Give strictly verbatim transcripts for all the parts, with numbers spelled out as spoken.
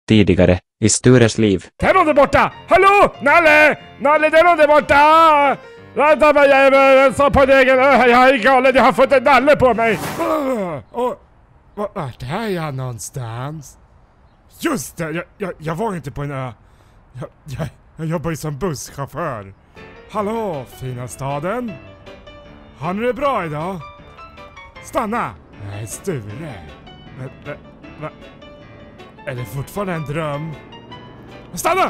tidigare i Stures liv. Det är någon där borta! Hallå! Nalle! Nalle, det är någon där borta! Vänta mig, jag är så på degen. Jag är galen, jag har fått en nalle på mig. Vart är jag någonstans? Just det, jag, jag, jag var inte på en ö. Jag, jag, jag jobbar ju som busschaufför. Hallå, fina staden. Har ni det bra idag? Stanna! Nej, Sture. Men, men, va? Är det fortfarande en dröm? Stanna!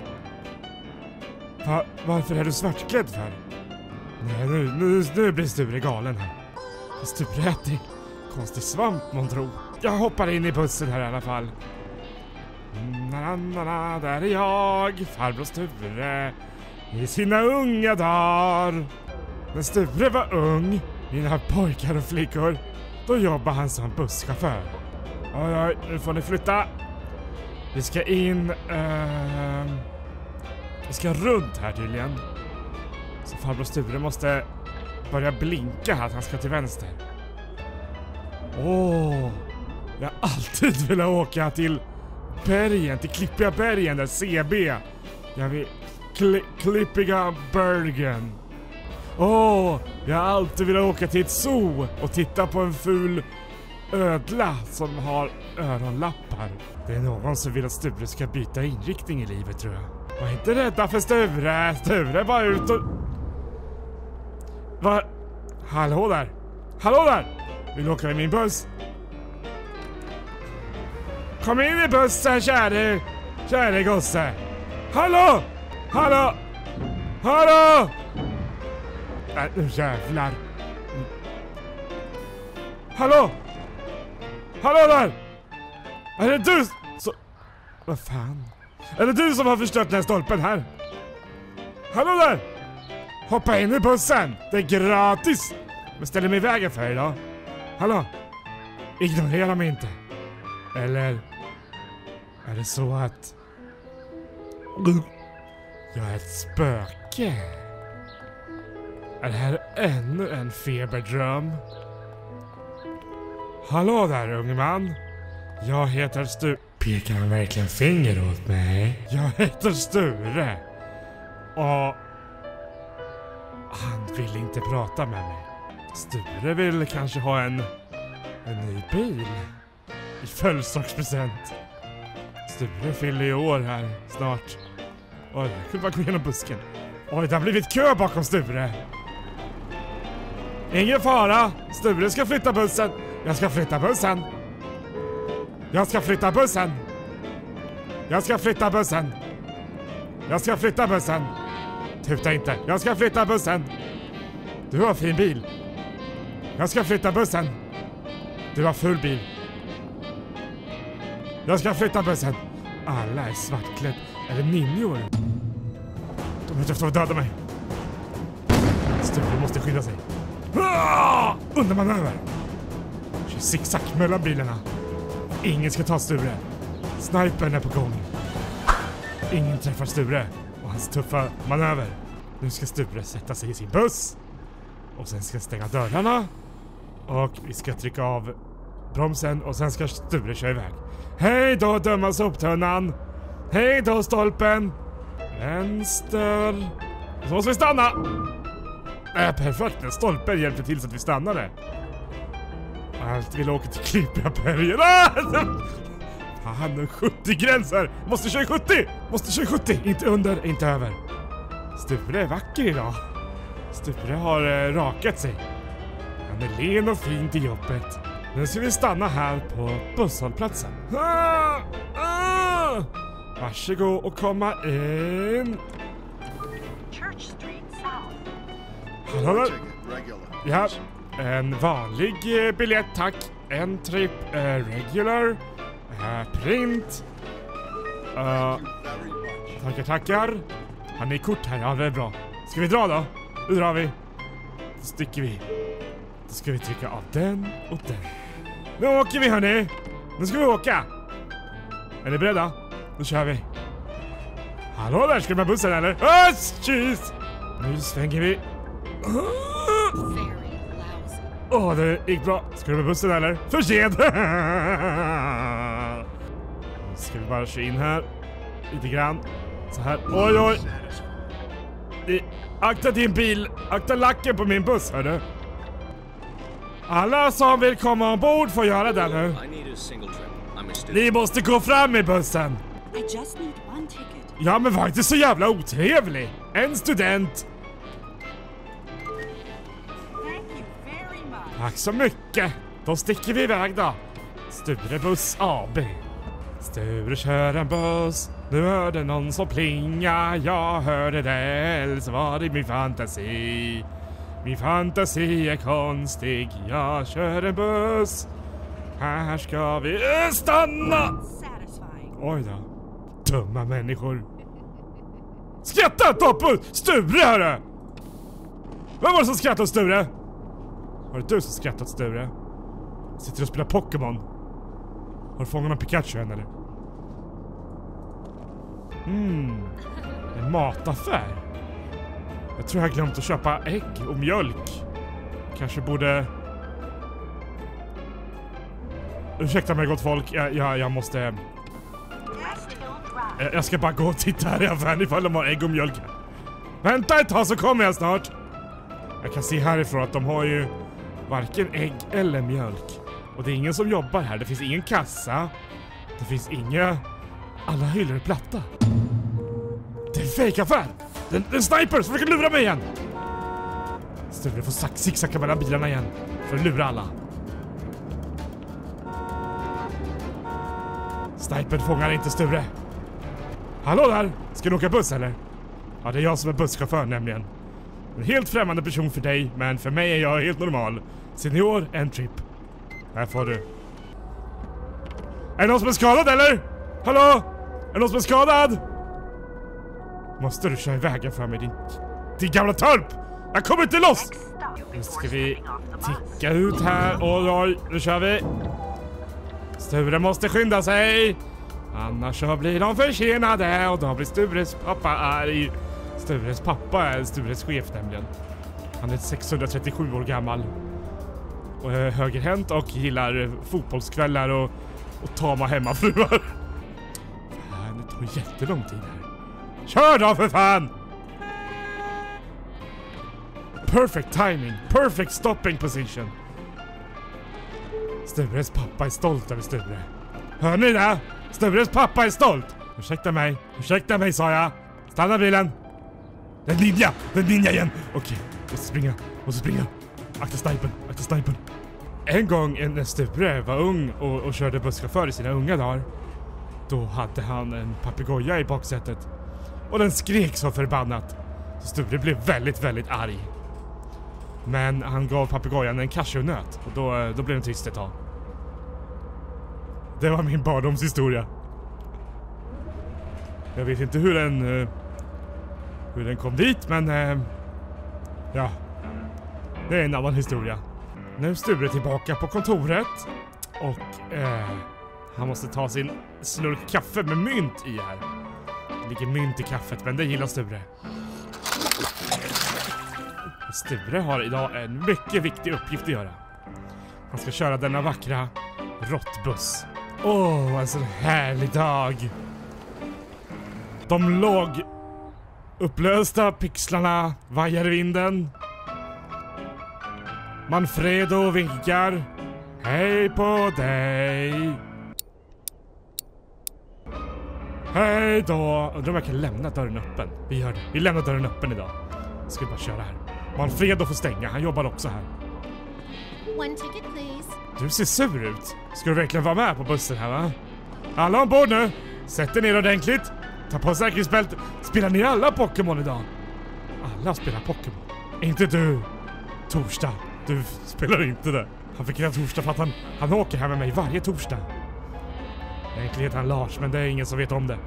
Va, varför är du svartklädd för? Nej, nu, nu, nu blir Sture galen här. Sture äter konstig svamp, man tror. Jag hoppar in i bussen här i alla fall. Na, na, na, där är jag, farbror Sture. I sina unga dagar. När Sture var ung, mina pojkar och flickor, då jobbade han som busschaufför. Oj, oj, nu får ni flytta. Vi ska in... Uh, vi ska runt här tydligen. Så farbror Sture måste börja blinka här att han ska till vänster. Åh, oh, jag har alltid velat åka till bergen, till Klippiga bergen där C B. Jag vill... Kli, Klippiga bergen. Åh, oh, jag har alltid velat åka till ett zoo och titta på en ful ödla som har öronlappar. Det är någon som vill att Sture ska byta inriktning i livet, tror jag. Var inte rädda för Sture. Sture var ut och... Va? Hallå där. Hallå där. Vill du åka i min buss? Kom in i bussen, käre. Käre gosse. Hallå. Hallå. Hallå. Nej, nu jävlar. Hallå. Hallå där. Är det du som... Vad fan? Är det du som har förstört den här stolpen här? Hallå där. Hoppa in i bussen. Det är gratis. Men ställer mig i vägen för idag. Hallå. Ignorera mig inte. Eller är det så att jag är ett spöke? Är det här ännu en feberdröm? Hallå där, unge man. Jag heter Sture. Pekar han verkligen finger åt mig? Jag heter Sture. Och han vill inte prata med mig. Sture vill kanske ha en en ny bil i födelsedagspresent. Sture fyller i år här snart. Oj, jag kunde bara gå igenom busken. Oj, det har blivit kö bakom Sture. Ingen fara. Sture ska flytta bussen. Jag ska flytta bussen. Jag ska flytta bussen. Jag ska flytta bussen. Jag ska flytta bussen. Tuta inte. Jag ska flytta bussen. Du har fin bil. Jag ska flytta bussen. Du har full bil. Jag ska flytta bussen. Alla är svartklädd. Är det ninjor? De är ute efter att döda mig. Sture måste skydda sig. Ah! Under manöver. Kör zigzag mellan bilarna. Ingen ska ta Sture. Snipern är på gång. Ingen träffar Sture och hans tuffa manöver. Nu ska Sture sätta sig i sin buss. Och sen ska stänga dörrarna. Och vi ska trycka av bromsen och sen ska Sture köra iväg. Hej då, döma soptunnan. Hej då, stolpen. Vänster. Så måste vi stanna. Äh, perfekt, en stolpen hjälpte till så att vi stannade. Allt vill åka till Klippiga bergen. Fan, sjuttio gränser. Måste köra sjuttio. Måste köra sjuttio. Inte under, inte över. Sture är vacker idag. Sture har eh, rakat sig. Han är len och fin till jobbet. Nu ska vi stanna här på busshållplatsen. Ah, ah. Varsågod och komma in. Church Street South. Hallå där. Ja, en vanlig eh, biljett, tack. En trip eh, regular. Uh, print. Uh, tackar, tackar. Har ni kort här? Ja, det är bra. Ska vi dra då? Nu drar vi. Då sticker vi. Då ska vi trycka av den och den. Nu åker vi, hörni. Nu ska vi åka. Är ni beredda? Nu kör vi. Hallå där, ska du med bussen eller? Ah, jeez. Nu svänger vi. Åh, oh, det gick bra. Ska du med bussen eller? För sent. Ska vi bara köra in här. Lite grann. Så här. Oj, oj. I, akta din bil. Akta lacken på min buss, hörru. Alla som vill komma ombord får göra det nu. Ni måste gå fram i bussen. I just need one ticket. Ja, men var inte så jävla otrevlig. En student. Thank you very much. Tack så mycket. Då sticker vi iväg då. Sture Buss A B. Sture kör en buss. Nu hörde någon som plinga. Jag hörde det, eller så var det min fantasi. Min fantasi är konstig. Jag kör en buss. Här ska vi stanna. Satisfying. Oj då. Dumma människor. Skratta inte på Sture, hörru! Vem var det som skrattade åt Sture? Var det du som skrattade åt Sture? Sitter och spelar Pokémon. Har du fångat en Pikachu än eller? Mm. En mataffär. Jag tror jag har glömt att köpa ägg och mjölk. Kanske borde... Ursäkta mig gott folk. Jag, jag, jag måste... Jag, jag ska bara gå och titta här i affären ifall de har ägg och mjölk. Vänta ett tag så kommer jag snart. Jag kan se härifrån att de har ju varken ägg eller mjölk. Och det är ingen som jobbar här. Det finns ingen kassa. Det finns inga... Alla hyllor är platta. Det är en fejkaffär. Det är en sniper som försöker lura mig igen. Sture får zigzacka mellan bilarna igen för att lura alla. Snipern fångar inte Sture. Hallå där! Ska du åka buss eller? Ja, det är jag som är busschaufför nämligen. En helt främmande person för dig, men för mig är jag helt normal. Senior, en trip. Här får du. Är det någon som är skadad eller? Hallå? Är det någon som är skadad? Måste du köra iväg för mig din, din gamla törp? Jag kommer inte loss! Nu ska vi ticka ut här. Oj, oj, nu kör vi. Sture måste skynda sig. Annars så blir de försenade och då blir Stures pappa arg. Stures pappa är Stures chef nämligen. Han är sexhundratrettiosju år gammal. Och är högerhänt och gillar fotbollskvällar och, och tama hemmafruar. Fan, det tar jättelång tid här. Kör då för fan! Perfect timing, perfect stopping position. Stures pappa är stolt över Sture. Hör ni det? Stures pappa är stolt. Ursäkta mig, ursäkta mig sa jag. Stanna bilen. Det är en ninja, det är en ninja igen. Okej, måste springa, måste springa. Akta snipen, akta snipen. En gång när Sture var ung och, och körde busschaufför i sina unga dagar. Då hade han en papegoja i baksätet. Och den skrek så förbannat. Så Sture blev väldigt, väldigt arg. Men han gav papegojan en cashewnöt. Och då, då blev den tyst ett tag. Det var min barndomshistoria. Jag vet inte hur den... Hur den kom dit, men... Ja. Det är en annan historia. Nu är Sture tillbaka på kontoret. Och... Eh, han måste ta sin slurk kaffe med mynt i här. Det ligger mynt i kaffet, men det gillar Sture. Sture har idag en mycket viktig uppgift att göra. Han ska köra denna vackra råttbuss. Åh, oh, en sån härlig dag. De låg upplösta pixlarna vajar i vinden. Manfredo vinkar. Hej på dig. Hej då. Undrar om jag kan lämna dörren öppen. Vi gör det. Vi lämnar dörren öppen idag. Jag ska bara köra här. Manfredo får stänga. Han jobbar också här. One ticket please. Du ser sur ut. Ska du verkligen vara med på bussen här va? Alla ombord nu. Sätt er ner ordentligt. Ta på säkerhetsbältet. Spelar ni alla Pokémon idag? Alla spelar Pokémon. Inte du. Torsdag. Du spelar inte det. Han fick en torsdag för att han, han åker här med mig varje torsdag. Egentligen heter han Lars, men det är ingen som vet om det.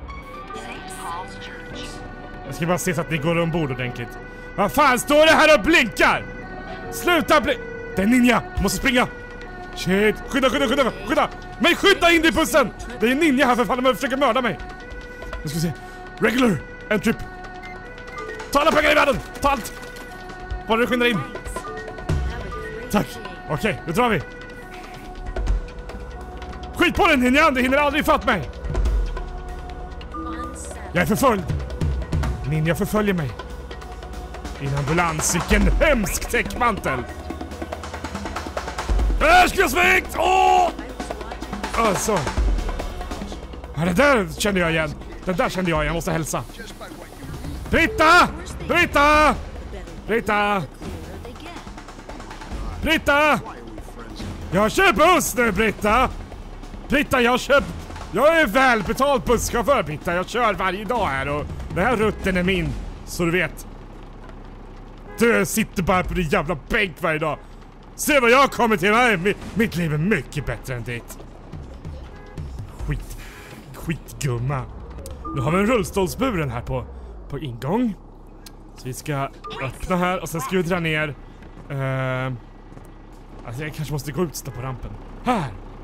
Jag ska bara se så att ni går ombord ordentligt. Vad fan står det här och blinkar? Sluta blinka! Det är ninja, du måste springa. Shit, skydda, skydda, skydda, skydda. Men skydda in i bussen! Det är en ninja här för fan, de försöker mörda mig. Nu ska vi se. Regular, en trip. Ta alla pengar i världen, ta allt. Bara du skyndar in. Tack, okej, okay, nu drar vi. Skit på den ninjan, det hinner aldrig fatt mig. Jag är förföljd! Ninja förföljer mig. I en ambulans, vilken hemsk täckmantel! Värsklösvikt! Åh! Alltså. Ja, det där kände jag igen. Det där kände jag, jag måste hälsa. Britta! Britta! Britta! Britta! Jag kör buss nu, Britta! Britta, jag kör... Jag är välbetald busschaufför, Britta. Jag kör varje dag här och den här rutten är min. Så du vet. Du sitter bara på din jävla bänk varje dag. Se vad jag kommer till. Nej, mitt liv är mycket bättre än ditt. Skit. Skitgumma. Nu har vi en rullstolsburen här på, på ingång. Så vi ska öppna här och sen ska vi dra ner. Uh, alltså jag kanske måste gå ut och stå på rampen. Här.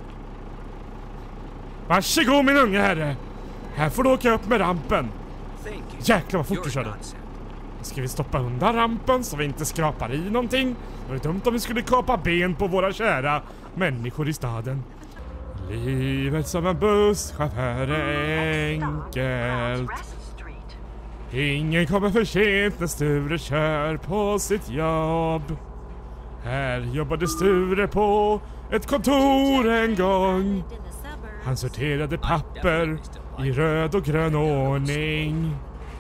Varsågod min unge herre. Här får du åka upp med rampen. Jäklar vad fort du körde. Nu ska vi stoppa undan rampen så vi inte skrapar i någonting. Det var dumt om vi skulle kapa ben på våra kära människor i staden. Livet som en busschaufför är enkelt. Ingen kommer för sent när Sture kör på sitt jobb. Här jobbade Sture på ett kontor en gång. Han sorterade papper i röd och grön ordning.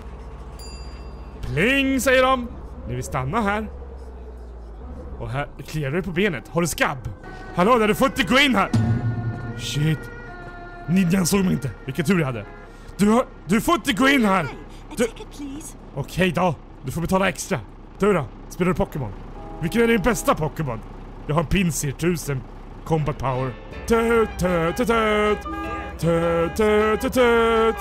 Pling, säger de. Ni vill stanna här. Och här kliar du på benet. Har du skabb? Hallå, där du får inte gå in här. Shit. Ninjan såg mig inte. Vilken tur jag hade. Du, har, du får inte gå in här. Du... Okej då. Du får betala extra. Du då? Spelar du Pokémon? Vilken är din bästa Pokémon? Jag har en Pinsir tusen Combat Power. Tut, tut, tut, tut. Tut, tut, tut, tut.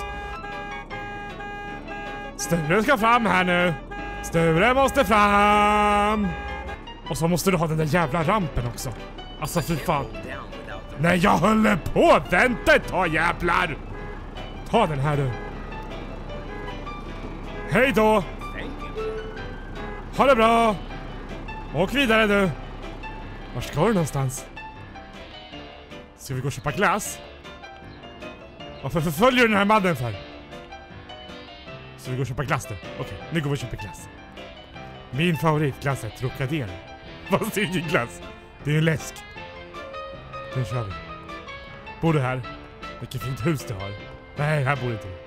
Sture ska fram här nu. Sture måste fram. Och så måste du ha den där jävla rampen också. Alltså för fan. Nej, jag håller på. Vänta ett tag, jävlar. Ta den här du. Hej då. Ha det bra. Åk vidare du. Var ska du någonstans? Ska vi gå och köpa glass? Varför förföljer du den här mannen för? Så vi går och köpa glass nu. Okej, nu går vi och köper glass. Min favoritglass är Trocadero. Fast det är ingen glass. Det är en läsk. Nu kör vi. Bor du här? Vilket fint hus du har. Nej, här bor inte du.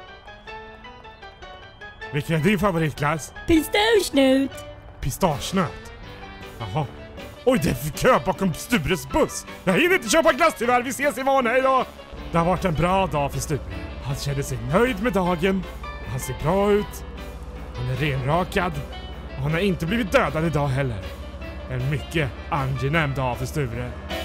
Vilken är din favoritglass? Pistagenöt. Pistagenöt? Jaha. Oj, det är kö bakom Stures buss. Jag hinner inte köpa glass tyvärr. Vi ses imorgon, hej då. Det har varit en bra dag för Sture. Han kände sig nöjd med dagen. Han ser bra ut. Han är renrakad. Och han har inte blivit dödad idag heller. En mycket angenäm dag för Sture.